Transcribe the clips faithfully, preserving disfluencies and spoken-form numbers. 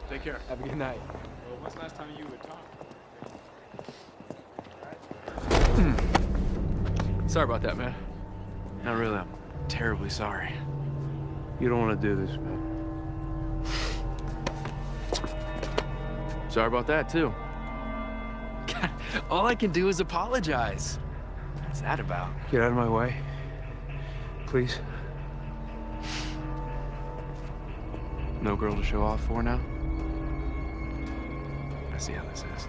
Take care. Have a good night. Well, when's the last time you would talk? Sorry about that, man. Not really. I'm terribly sorry. You don't want to do this, man. Sorry about that, too. God, all I can do is apologize. What's that about? Get out of my way. Please. No girl to show off for now? I see how this is.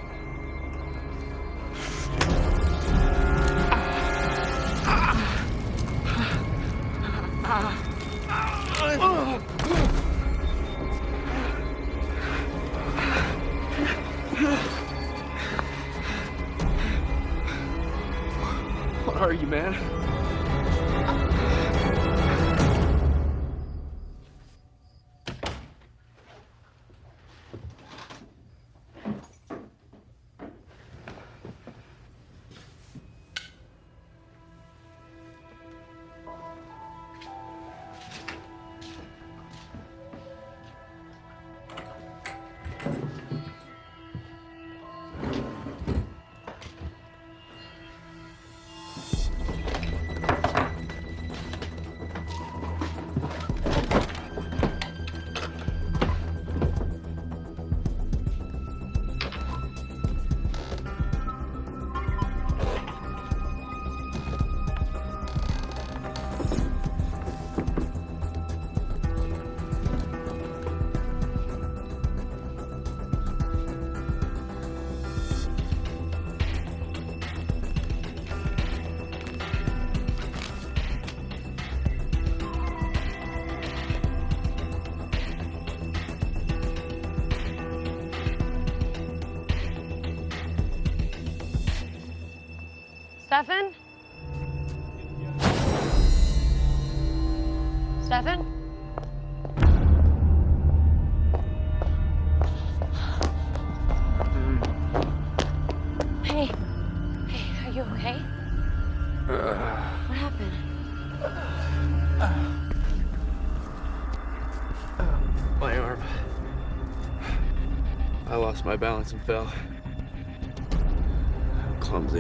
What are you, man? Stefan? Stefan? Hey. Hey, are you okay? Uh, What happened? my arm. I lost my balance and fell. Clumsy.